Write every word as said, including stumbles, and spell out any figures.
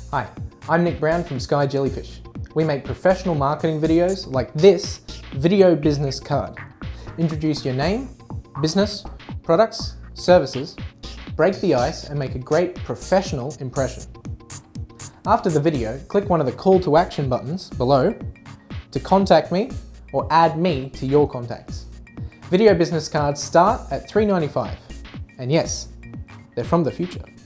Hi, I'm Nick Brown from Sky Jellyfish. We make professional marketing videos like this video business card. Introduce your name, business, products, services, break the ice and make a great professional impression. After the video, click one of the call to action buttons below to contact me or add me to your contacts. Video business cards start at three ninety-five, and yes, they're from the future.